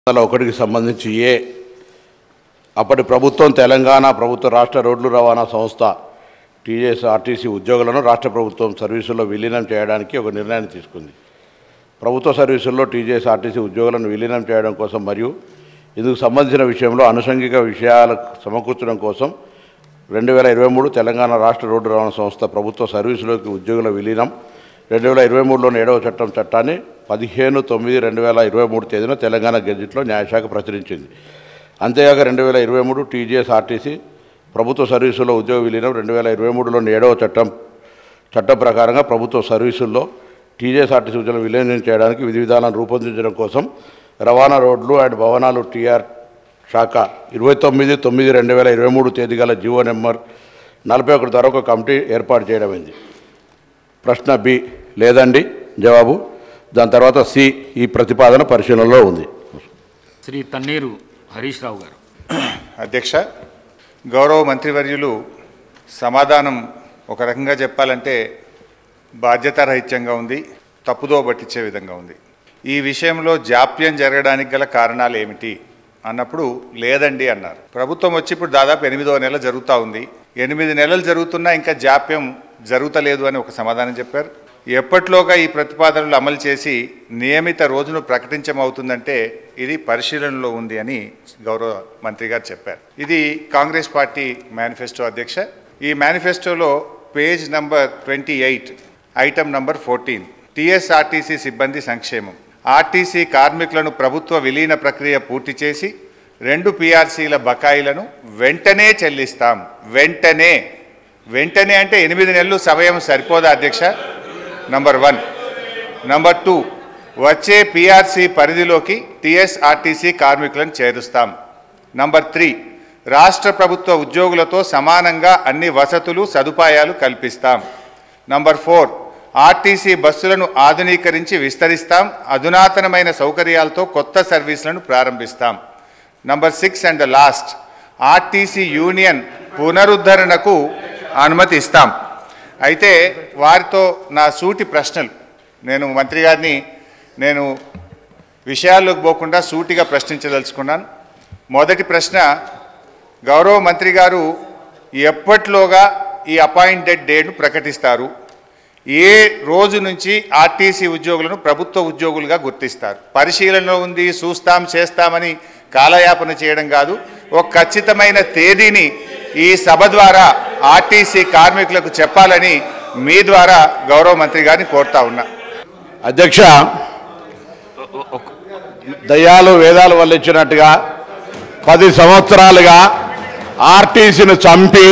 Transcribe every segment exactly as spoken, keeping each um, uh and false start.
ఒకటికి సంబంధించి ఏ అప్పటి ప్రభుత్వం తెలంగాణ ప్రభుత్వ రాష్ట్ర రోడ్లు రవాణా సంస్థ టీఎస్ఆర్టీసీ ఉద్యోగులను రాష్ట్ర ప్రభుత్వం సర్వీసుల్లో విలీనం చేయడానికి ఒక నిర్ణయాన్ని తీసుకుంది. ప్రభుత్వ సర్వీసుల్లో టీఎస్ఆర్టీసీ ఉద్యోగులను విలీనం చేయడం కోసం మరియు ఇందుకు సంబంధించిన విషయంలో అనుషంగిక విషయాలకు సమకూర్చడం కోసం రెండు వేల ఇరవై మూడు తెలంగాణ రాష్ట్ర రోడ్డు రవాణా సంస్థ ప్రభుత్వ సర్వీసులోకి ఉద్యోగుల విలీనం రెండు వేల ఇరవై మూడులోని ఏడవ చట్టం చట్టాన్ని పదిహేను తొమ్మిది రెండు వేల ఇరవై మూడు తేదీన తెలంగాణ గెజిట్లో న్యాయశాఖ ప్రచురించింది. అంతేగాక రెండు వేల ఇరవై మూడు టీజీఎస్ఆర్టీసీ ప్రభుత్వ సర్వీసుల్లో ఉద్యోగ విలీనం రెండు వేల ఇరవై మూడులోని ఏడవ చట్టం చట్టం ప్రకారంగా ప్రభుత్వ సర్వీసుల్లో టీజీఎస్ఆర్టీసీ ఉద్యోగులను విలీనం చేయడానికి విధి విధానాలను రూపొందించడం కోసం రవాణా రోడ్లు అండ్ భవనాలు టీఆర్ శాఖ ఇరవై తొమ్మిది తొమ్మిది రెండు వేల ఇరవై మూడు తేదీ గల జీవో నెంబర్ నలభై ఒకటి ద్వారా ఒక కమిటీ ఏర్పాటు చేయడమైంది. ప్రశ్న బి లేదండి జవాబు. దాని తర్వాత సి ఈ ప్రతిపాదన పరిశీలనలో ఉంది. శ్రీ తన్నీరు హరీష్ రావు గారు. అధ్యక్ష, గౌరవ మంత్రివర్యులు సమాధానం ఒక రకంగా చెప్పాలంటే బాధ్యతారహిత్యంగా ఉంది, తప్పుదో పట్టించే విధంగా ఉంది. ఈ విషయంలో జాప్యం జరగడానికి గల కారణాలు ఏమిటి అన్నప్పుడు లేదండి అన్నారు. ప్రభుత్వం వచ్చి ఇప్పుడు దాదాపు ఎనిమిదవ నెల జరుగుతూ ఉంది. ఎనిమిది నెలలు జరుగుతున్నా ఇంకా జాప్యం జరుగుతలేదు అని ఒక సమాధానం చెప్పారు. ఎప్పట్లోగా ఈ ప్రతిపాదనలు అమలు చేసి నియమిత రోజును ప్రకటించమవుతుందంటే ఇది పరిశీలనలో ఉంది అని గౌరవ మంత్రి గారు చెప్పారు. ఇది కాంగ్రెస్ పార్టీ మేనిఫెస్టో అధ్యక్ష. ఈ మేనిఫెస్టోలో page number twenty eight item number fourteen TSRTC సిబ్బంది సంక్షేమం. ఆర్టీసీ కార్మికులను ప్రభుత్వ విలీన ప్రక్రియ పూర్తి చేసి రెండు పీఆర్సీల బకాయిలను వెంటనే చెల్లిస్తాం. వెంటనే వెంటనే అంటే ఎనిమిది నెలలు సమయం సరిపోదా అధ్యక్ష? Number one. నంబర్ టూ, వచ్చే పీఆర్సీ పరిధిలోకి టీఎస్ఆర్టీసీ కార్మికులను చేరుస్తాం. నంబర్ త్రీ, రాష్ట్ర ప్రభుత్వ ఉద్యోగులతో సమానంగా అన్ని వసతులు సదుపాయాలు కల్పిస్తాం. నంబర్ ఫోర్, ఆర్టీసీ బస్సులను ఆధునీకరించి విస్తరిస్తాం. అధునాతనమైన సౌకర్యాలతో కొత్త సర్వీసులను ప్రారంభిస్తాం. Number six and last, RTC union పునరుద్ధరణకు అనుమతి ఇస్తాం. అయితే వారితో నా సూటి ప్రశ్నలు, నేను మంత్రి గారిని నేను విషయాల్లోకి పోకుండా సూటిగా ప్రశ్నించదలుచుకున్నాను. మొదటి ప్రశ్న, గౌరవ మంత్రి గారు ఎప్పట్లోగా ఈ అపాయింటెడ్ డేట్ను ప్రకటిస్తారు? ఏ రోజు నుంచి ఆర్టీసీ ఉద్యోగులను ప్రభుత్వ ఉద్యోగులుగా గుర్తిస్తారు? పరిశీలనలో ఉంది, చూస్తాం చేస్తామని కాలయాపన చేయడం కాదు, ఒక ఖచ్చితమైన తేదీని ఈ సభ ద్వారా ఆర్టీసీ కార్మికులకు చెప్పాలని మీ ద్వారా గౌరవ మంత్రి గారిని కోరుతా ఉన్నా. అధ్యక్ష, దయ్యాలు వేదాలు వల్లించినట్టుగా పది సంవత్సరాలుగా ఆర్టీసీని చంపి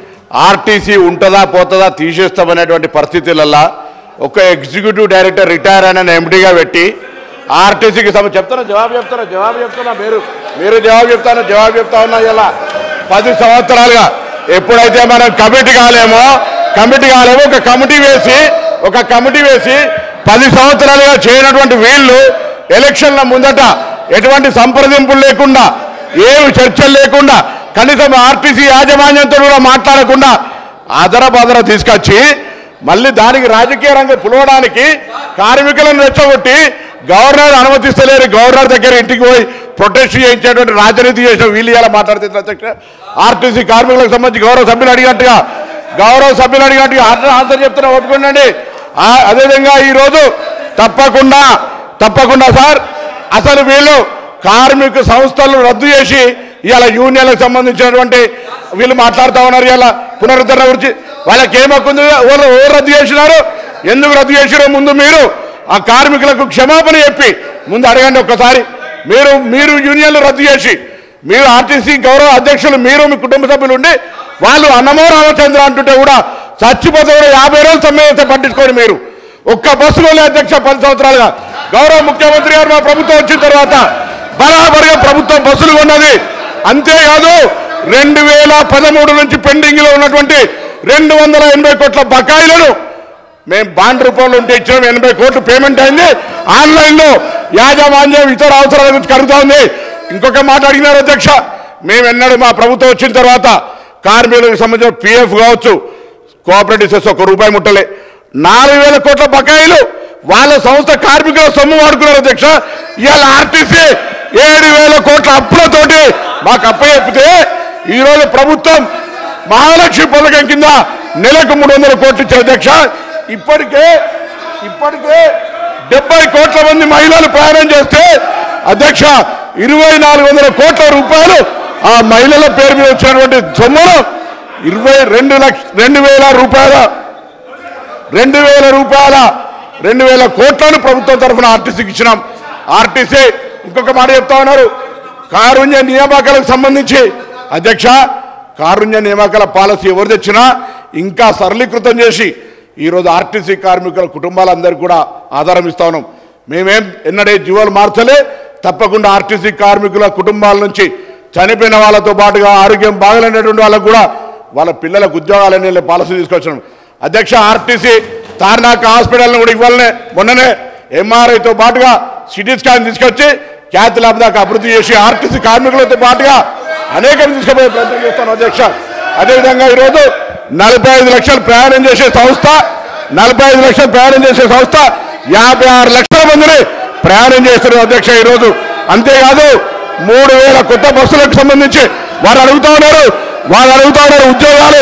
ఆర్టీసీ ఉంటుందా పోతుందా తీసేస్తామనేటువంటి పరిస్థితులల్లో ఒక ఎగ్జిక్యూటివ్ డైరెక్టర్ రిటైర్ అయిన ఎండీగా పెట్టి ఆర్టీసీకి సమ చెప్తాను జవాబు చెప్తాను జవాబు చెప్తున్నా మీరు మీరు జవాబు చెప్తాను జవాబు చెప్తా ఉన్నా. ఇలా పది సంవత్సరాలుగా ఎప్పుడైతే మనం కమిటీ కాలేమో కమిటీ కాలేమో ఒక కమిటీ వేసి ఒక కమిటీ వేసి పది సంవత్సరాలుగా చేయనటువంటి వీళ్ళు ఎలక్షన్ల ముందట ఎటువంటి సంప్రదింపులు లేకుండా ఏమి చర్చలు లేకుండా కనీసం ఆర్టీసీ యాజమాన్యంతో కూడా మాట్లాడకుండా ఆదర బాదర తీసుకొచ్చి మళ్ళీ దానికి రాజకీయ రంగం పులవడానికి కార్మికులను రెచ్చగొట్టి గవర్నర్ అనుమతిస్తలేరు, గవర్నర్ దగ్గర ఇంటికి పోయి ప్రొటెస్ట్ చేయించేటువంటి రాజనీతి చేసిన వీళ్ళు ఇలా మాట్లాడుతుంది. అధ్యక్ష, ఆర్టీసీ కార్మికులకు సంబంధించి గౌరవ సభ్యులు అడిగినట్టుగా గౌరవ సభ్యులు అడిగినట్టుగా ఆన్సర్ చెప్తున్నా, ఒప్పుకోండి. అదేవిధంగా ఈరోజు తప్పకుండా తప్పకుండా సార్ అసలు వీళ్ళు కార్మిక సంస్థలు రద్దు చేసి ఇవాళ యూనియన్లకు సంబంధించినటువంటి వీళ్ళు మాట్లాడుతూ ఉన్నారు. ఇలా పునరుద్ధరణ గురించి వాళ్ళకి ఏమక్కుంది? ఎవరు ఎవరు రద్దు చేసినారు, ఎందుకు రద్దు చేసినారో ముందు మీరు ఆ కార్మికులకు క్షమాపణ చెప్పి ముందు అడగండి ఒక్కసారి. మీరు మీరు యూనియన్లు రద్దు చేసి మీరు ఆర్టీసీ గౌరవ అధ్యక్షులు మీరు మీ కుటుంబ సభ్యులు ఉండి వాళ్ళు అన్నమో రామచంద్ర అంటుంటే కూడా చచ్చిపోతే కూడా యాభై రోజులు సమ్మె పట్టించుకోండి. మీరు ఒక్క బస్సులోనే అధ్యక్ష పది సంవత్సరాలుగా గౌరవ ముఖ్యమంత్రి గారు మా ప్రభుత్వం వచ్చిన తర్వాత బరాబరుగా ప్రభుత్వం బస్సులు కొన్నది. అంతేకాదు రెండు వేల పదమూడు నుంచి పెండింగ్లో ఉన్నటువంటి రెండు వందల ఎనభై కోట్ల బకాయిలను మేము బాండ్ రూపంలో ఉంటే ఇచ్చిన ఎనభై కోట్లు పేమెంట్ అయింది. ఆన్లైన్లో యాజమాన్యం ఇతర అవసరాల గురించి కలుగుతా ఉంది. ఇంకొక మాట అడిగినారు అధ్యక్ష, మేము ఎన్నడూ మా ప్రభుత్వం వచ్చిన తర్వాత కార్మికులకు సంబంధించిన పిఎఫ్ కావచ్చు కోఆపరేటివ్ సెస్ ఒక రూపాయి ముట్టలే. నాలుగు వేల కోట్ల బకాయిలు వాళ్ళ సంస్థ కార్మికుల సొమ్ము వాడుకున్నారు అధ్యక్ష. ఇవాళ ఆర్టీసీ ఏడు వేల కోట్ల అప్పులతోటి మాకు అప్పచెప్పితే ఈరోజు ప్రభుత్వం మహాలక్ష్మి పథకం కింద నెలకు మూడు వందల కోట్లు ఇచ్చిన అధ్యక్ష. ఇప్పటికే ఇప్పటికే డెబ్బై కోట్ల మంది మహిళలు ప్రయాణం చేస్తే అధ్యక్ష ఇరవై నాలుగు వందల కోట్ల రూపాయలు ఆ మహిళల పేరు మీద వచ్చినటువంటి సొమ్మును ఇరవై రెండు లక్ష రెండు వేల రూపాయల రెండు వేల రూపాయల రెండు వేల కోట్లను ప్రభుత్వం తరఫున ఆర్టీసీకి ఇచ్చినాం. ఆర్టీసీ ఇంకొక మాట చెప్తా ఉన్నారు, కారుణ్య నియామకాలకు సంబంధించి అధ్యక్ష కారుణ్య నియామకాల పాలసీ ఎవరు తెచ్చినా ఇంకా సరళీకృతం చేసి ఈరోజు ఆర్టీసీ కార్మికుల కుటుంబాలందరికీ కూడా ఆధారం ఇస్తా ఉన్నాం. మేమేం ఎన్నడే జీవాలు మార్చలే, తప్పకుండా ఆర్టీసీ కార్మికుల కుటుంబాల నుంచి చనిపోయిన వాళ్ళతో పాటుగా ఆరోగ్యం బాగలేనటువంటి వాళ్ళకు కూడా వాళ్ళ పిల్లలకు ఉద్యోగాలనే పాలసీ తీసుకొచ్చినాం. అధ్యక్ష ఆర్టీసీ తార్నాక హాస్పిటల్ని కూడా ఇవ్వాలనే మొన్ననే ఎంఆర్ఐతో పాటుగా సిటీ స్కాన్ తీసుకొచ్చి ఖ్యాతి ల్యాబ్ దాకా అభివృద్ధి చేసి ఆర్టీసీ కార్మికులతో పాటుగా అనేకం తీసుకుపోయే ప్రయత్నం చేస్తాను అధ్యక్ష. అదేవిధంగా ఈరోజు నలభై ఐదు లక్షలు ప్రయాణం చేసే సంస్థ నలభై ఐదు లక్షలు ప్రయాణం చేసే సంస్థ యాభై ఆరు లక్షల మందిని ప్రయాణం చేస్తున్నారు అధ్యక్ష ఈరోజు. అంతేకాదు మూడు వేల కొత్త బస్సులకు సంబంధించి వారు అడుగుతా ఉన్నారు వాళ్ళు అడుగుతా ఉన్నారు ఉద్యోగాలు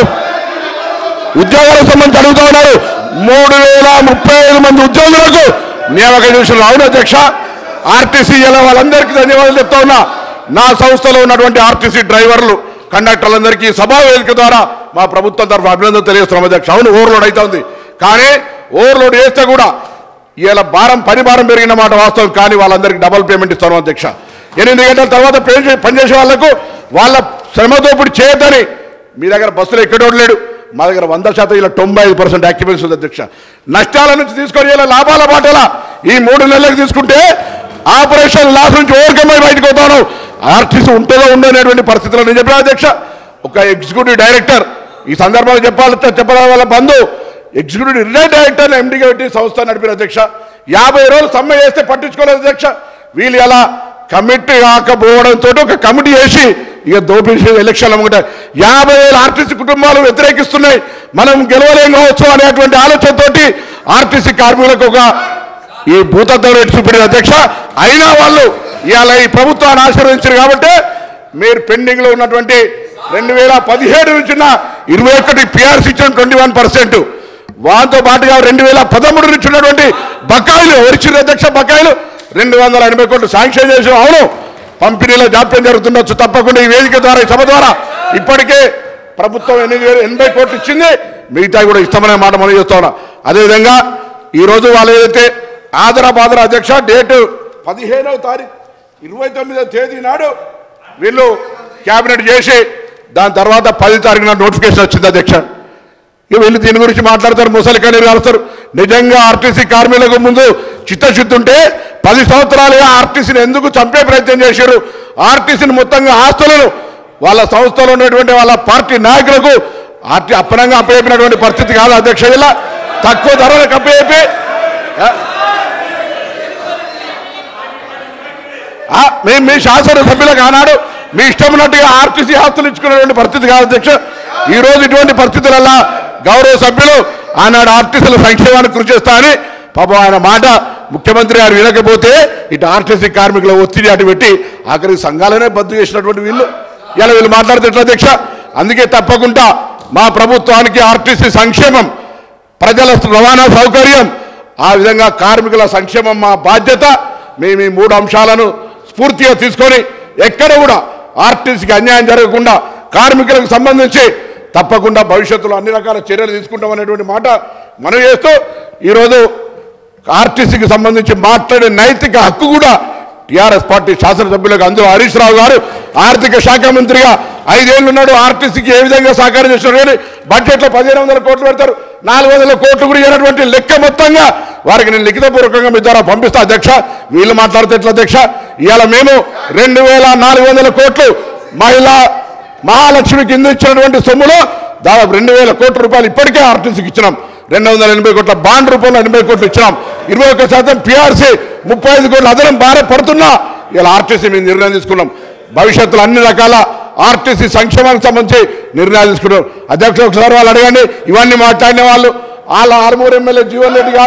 ఉద్యోగాలకు సంబంధించి అడుగుతా ఉన్నారు మూడు వేల ముప్పై ఐదు మంది ఉద్యోగులకు నియామకం చేస్తున్నారు. అవును అధ్యక్ష, ఆర్టీసీ ఇలా వాళ్ళందరికీ ధన్యవాదాలు చెప్తా ఉన్నా. నా సంస్థలో ఉన్నటువంటి ఆర్టీసీ డ్రైవర్లు కండక్టర్లందరికీ సభా వేదిక ద్వారా మా ప్రభుత్వం తరఫు అభినందన తెలియజేస్తున్నాం అధ్యక్ష. అవును ఓవర్లోడ్ అవుతుంది, కానీ ఓవర్లోడ్ చేస్తే కూడా ఇలా భారం పని భారం పెరిగిన మాట వాస్తవం, కానీ వాళ్ళందరికీ డబల్ పేమెంట్ ఇస్తాను అధ్యక్ష. ఎనిమిది గంటల తర్వాత పనిచేసే వాళ్లకు వాళ్ళ శ్రమదోపిడి చేయొద్దని మీ దగ్గర బస్సులు ఎక్కడోడు లేడు, మా దగ్గర వంద శాతం ఇలా తొంభై ఐదు పర్సెంట్ ఆక్యుపెన్సీ ఉంది అధ్యక్ష. నష్టాల నుంచి తీసుకొని ఇలా లాభాల బాటల ఈ మూడు నెలలకు తీసుకుంటే ఆపరేషన్ లాస్ నుంచి ఓవర్కమ్ అయి బయటకు పోతాను. ఆర్టీసీ ఉంటుందో ఉండనేటువంటి పరిస్థితుల్లో నేను చెప్పిన అధ్యక్ష. ఒక ఎగ్జిక్యూటివ్ డైరెక్టర్ ఈ సందర్భంలో చెప్పాలంటే చెప్పడం వల్ల బంధు ఎగ్జిక్యూటివ్ రిటైర్డ్ డైరెక్టర్ ఎండీగా పెట్టి సంస్థ నడిపిన అధ్యక్ష. యాభై రోజులు సమ్మె చేస్తే పట్టించుకోలేదు అధ్యక్ష. వీళ్ళు ఎలా కమిటీ కాకపోవడంతో ఒక కమిటీ వేసి ఇక దోపిడీ ఎలక్షన్లు అమ్ముకుంటే యాభై వేల ఆర్టీసీ కుటుంబాలు వ్యతిరేకిస్తున్నాయి, మనం గెలవలేం కావచ్చు అనేటువంటి ఆలోచనతోటి ఆర్టీసీ కార్మికులకు ఒక ఈ భూతత్వం రేటు చూపించిన అధ్యక్ష. అయినా వాళ్ళు ఇవాళ ఈ ప్రభుత్వాన్ని ఆశీర్వదించారు కాబట్టి మీరు పెండింగ్ లో ఉన్నటువంటి రెండు వేల పదిహేడు నుంచి ఇరవై ఒకటి పిఆర్సీ ఇచ్చిన ట్వంటీ వన్ పర్సెంట్ వాటితో పాటుగా రెండు వేల పదమూడు నుంచి ఉన్నటువంటి బకాయిలు వచ్చిన అధ్యక్ష బకాయిలు రెండు వందల ఎనభై కోట్లు శాంక్షన్ చేసి అవును పంపిణీలో జాప్యం జరుగుతుండొచ్చు. తప్పకుండా ఈ వేదిక ద్వారా ఈ సభ ద్వారా ఇప్పటికే ప్రభుత్వం ఎనిమిది వేల ఎనభై కోట్లు ఇచ్చింది, మిగతా కూడా ఇస్తామనే మాట మనం చేస్తా ఉన్నా. అదేవిధంగా ఈరోజు వాళ్ళు ఏదైతే ఆదరా బాదరా అధ్యక్ష డేటు పదిహేనవ తారీఖు ఇరవై తొమ్మిదవ తేదీ నాడు వీళ్ళు క్యాబినెట్ చేసి దాని తర్వాత పది తారీఖు నాడు నోటిఫికేషన్ వచ్చింది అధ్యక్ష. ఇక వీళ్ళు దీని గురించి మాట్లాడతారు, ముసలి కన్నీరు కాలుస్తారు. నిజంగా ఆర్టీసీ కార్మికులకు ముందు చిత్తశుద్ధి ఉంటే పది సంవత్సరాలుగా ఆర్టీసీని ఎందుకు చంపే ప్రయత్నం చేశారు? ఆర్టీసీని మొత్తంగా ఆస్తులను వాళ్ళ సంస్థలో ఉన్నటువంటి వాళ్ళ పార్టీ నాయకులకు ఆర్టీ అప్పనంగా అప్పచెప్పినటువంటి పరిస్థితి కాదు అధ్యక్ష. ఇలా తక్కువ ధరలకు అప్పచెప్పి మేము మీ శాసనసభ్యులకు ఆనాడు మీ ఇష్టం ఉన్నట్టుగా ఆర్టీసీ ఆస్తులు ఇచ్చుకునేటువంటి పరిస్థితి కాదు అధ్యక్ష. ఈ రోజు ఇటువంటి పరిస్థితులలో గౌరవ సభ్యులు ఆనాడు ఆర్టీసీల సంక్షేమానికి కృషి చేస్తా అని పాపం ఆయన మాట ముఖ్యమంత్రి గారు వినకపోతే ఇటు ఆర్టీసీ కార్మికుల ఒత్తిడి అటు పెట్టి ఆఖరి సంఘాలనే బద్దు చేసినటువంటి వీళ్ళు ఇలా వీళ్ళు మాట్లాడితే ఎట్లా అధ్యక్ష. అందుకే తప్పకుండా మా ప్రభుత్వానికి ఆర్టీసీ సంక్షేమం, ప్రజల రవాణా సౌకర్యం, ఆ విధంగా కార్మికుల సంక్షేమం మా బాధ్యత. మేము ఈ మూడు అంశాలను స్ఫూర్తిగా తీసుకొని ఎక్కడ కూడా ఆర్టీసీకి అన్యాయం జరగకుండా కార్మికులకు సంబంధించి తప్పకుండా భవిష్యత్తులో అన్ని రకాల చర్యలు తీసుకుంటాం అనేటువంటి మాట మనం చేస్తూ ఈరోజు ఆర్టీసీకి సంబంధించి మాట్లాడే నైతిక హక్కు కూడా టీఆర్ఎస్ పార్టీ శాసనసభ్యులకు అందులో హరీష్ రావు గారు ఆర్థిక శాఖ మంత్రిగా ఐదేళ్లు ఉన్నాడు. ఆర్టీసీకి ఏ విధంగా సహకారం చేస్తున్నారు కానీ బడ్జెట్లో పదిహేను వందల కోట్లు పెడతారు, నాలుగు వందల కోట్లు కూడా ఇచ్చినటువంటి లెక్క మొత్తంగా వారికి నేను లిఖితపూర్వకంగా మీ ద్వారా పంపిస్తా అధ్యక్ష. వీళ్ళు మాట్లాడితే ఎట్లా అధ్యక్ష? ఇవాళ మేము రెండు వేల నాలుగు వందల కోట్లు మహిళా మహాలక్ష్మి కింద ఇచ్చినటువంటి సొమ్ములో దాదాపు రెండు వేల కోట్ల రూపాయలు ఇప్పటికే ఆర్టీసీకి ఇచ్చినాం. రెండు వందల ఎనభై కోట్ల బాండ్ రూపంలో ఎనభై కోట్లు ఇచ్చినాం. ఇరవై ఒక్క శాతం పిఆర్సీ ముప్పై ఐదు కోట్ల అదనం భారం పడుతున్నా ఇలా ఆర్టీసీ మేము నిర్ణయం తీసుకున్నాం. భవిష్యత్తులో అన్ని రకాల ఆర్టీసీ సంక్షేమానికి సంబంధించి నిర్ణయాలు తీసుకున్నారు. అధ్యక్షులు ఒకసారి వాళ్ళు అడగండి, ఇవన్నీ మాట్లాడిన వాళ్ళు వాళ్ళ ఆరుమూరు ఎమ్మెల్యే జీవన్ రెడ్డి గారు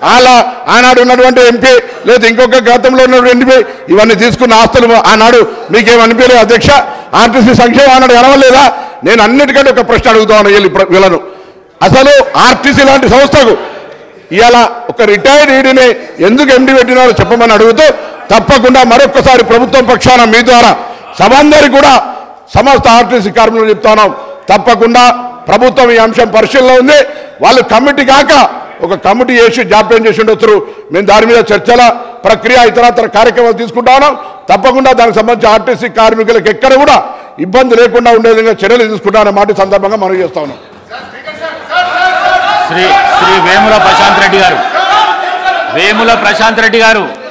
వాళ్ళ ఆనాడు ఉన్నటువంటి ఎంపీ లేదా ఇంకొక గతంలో ఉన్నటువంటి ఎంపీ ఇవన్నీ తీసుకున్న ఆస్తులు ఆనాడు మీకేమనిపించలేదు అధ్యక్ష? ఆర్టీసీ సంక్షేమం ఆనాడు కనవలేదా? నేను అన్నిటికంటే ఒక ప్రశ్న అడుగుతాను వీళ్ళు వీళ్ళను. అసలు ఆర్టీసీ లాంటి సంస్థకు ఇవాళ ఒక రిటైర్డ్ ఈడీని ఎందుకు ఎండి పెట్టినారో చెప్పమని అడుగుతూ తప్పకుండా మరొకసారి ప్రభుత్వం పక్షాన మీ ద్వారా సభందరికి కూడా సమస్త ఆర్టీసీ కార్మికులు చెప్తున్నాం, తప్పకుండా ప్రభుత్వం ఈ అంశం పరిశీలనలో ఉంది. వాళ్ళు కమిటీ కాక ఒక కమిటీ చేసి జాప్యం చేసి ఉండొచ్చు. మేము దాని మీద చర్చల ప్రక్రియ ఇతరత్ర కార్యక్రమాలు తీసుకుంటా ఉన్నాం. తప్పకుండా దానికి సంబంధించి ఆర్టీసీ కార్మికులకు ఎక్కడ కూడా ఇబ్బంది లేకుండా ఉండే విధంగా చర్యలు తీసుకుంటామనే మాట సందర్భంగా మనం చేస్తా ఉన్నాం. శ్రీ శ్రీ వేముల ప్రశాంత్ రెడ్డి గారు వేముల ప్రశాంత్ రెడ్డి గారు